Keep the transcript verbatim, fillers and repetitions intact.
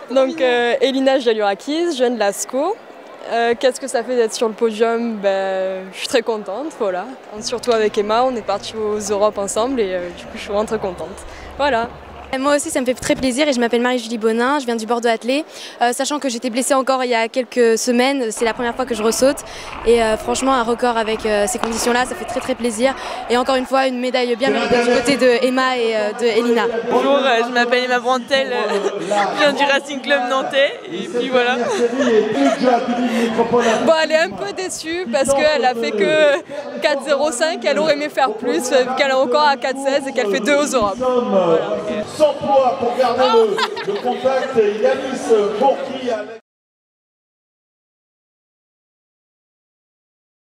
Donc euh, Elina Jaliurakis, jeune de l'ASCO. Euh, Qu'est-ce que ça fait d'être sur le podium? Ben, je suis très contente, voilà. Surtout avec Emma, on est partis aux Europes ensemble et euh, du coup je suis vraiment très contente. Voilà. Moi aussi ça me fait très plaisir et je m'appelle Marie-Julie Bonin, je viens du Bordeaux Athlé. Euh, sachant que j'étais blessée encore il y a quelques semaines, c'est la première fois que je ressaute. Et euh, franchement un record avec euh, ces conditions-là, ça fait très très plaisir. Et encore une fois une médaille bien méritée du côté de Emma et euh, de Elina. Bonjour, euh, je m'appelle Emma Brantel, euh, je viens du Racing Club nantais et puis voilà. Bon, elle est un peu déçue parce qu'elle a fait que quatre zéro cinq, elle aurait aimé faire plus vu qu'elle est encore à quatre seize et qu'elle fait deux aux Europes. Voilà. S'emploie pour garder le, le contact. Yanis Bourki avec...